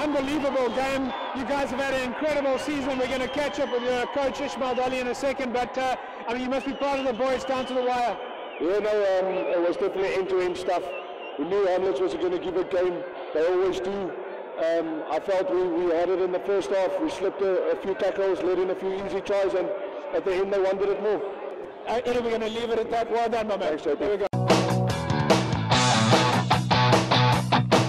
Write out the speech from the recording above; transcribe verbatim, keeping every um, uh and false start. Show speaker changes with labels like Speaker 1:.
Speaker 1: unbelievable game. You guys have had an incredible season. We're going to catch up with your coach Ishmael Dolly in a second, but uh, I mean, you must be proud of the boys down to the wire.
Speaker 2: Yeah, no, um, it was definitely end-to-end stuff. We knew Hamlets was going to give a game. They always do. Um, I felt we, we had it in the first half. We slipped a, a few tackles, let in a few easy tries, and at the end they wanted it more.
Speaker 1: Uh, we're going to leave it at that. Well done, my man.
Speaker 2: Thanks, J P.
Speaker 1: There we go.